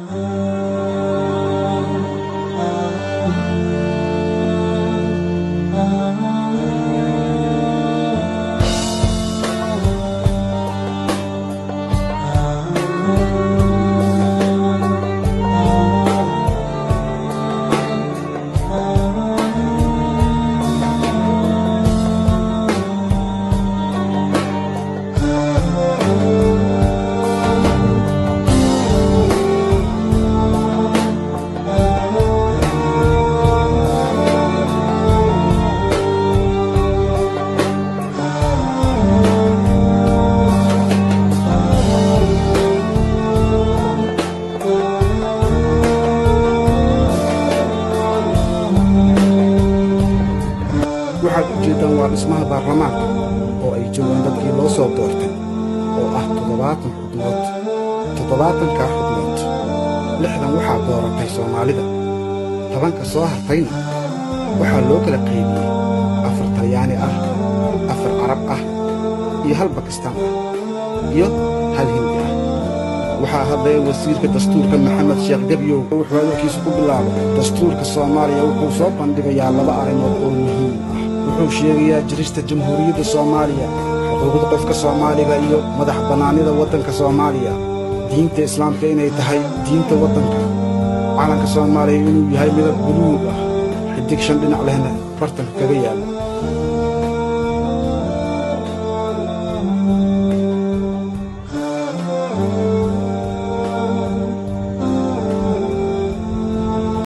waxaad u jeedaan waa dhismaha baarlamaanka oo ay joogaan dadkii loo soo doortay oo ah 70 xubnood 70ka xubnood 60 waxaa dooratay Soomaalida 10ka soo hartayna waxaa loo kala qaybiyey 4 Talyaani ah 4 Carab ah iyo 1 Bakistaan ah iyo 1 Hindi ah waxaa hadlay wasiirka dastuurka Maxamed Sheekh Gabiyow wuxuu hadalkiisa ku bilaabay dastuurka Soomaaliya wuxuu soo bandhigayaa 2 arrimood oo muhiim ah wuxuu sheegayaa jirista jamhuuriyadda Soomaaliya xuquuqda qofka Soomaaliga iyo madax bannaanida waddanka Soomaaliya diinta islaamka inay tahay diinta waddanka calanka Soomaaliya inuu yahay midab buluug ah xidig 5 dhinac lehna fartanka kaga yaala